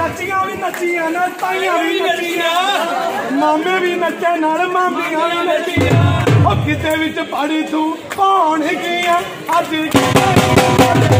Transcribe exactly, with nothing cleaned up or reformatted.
ਚਾਚੀਆਂ ਵੀ ਨੱਚੀਆਂ ਨਾ ਤਾਈਆਂ ਵੀ ਨੱਚੀਆਂ ਮਾਮੇ ਵੀ ਨੱਚੇ ਨਾਲ ਮਾਮੀਆਂ ਵੀ ਨੱਚੀਆਂ ਉਹ ਕਿਤੇ ਵਿੱਚ ਪੜੀ ਤੂੰ ਕੌਣ ਗਈਆਂ ਅੱਜ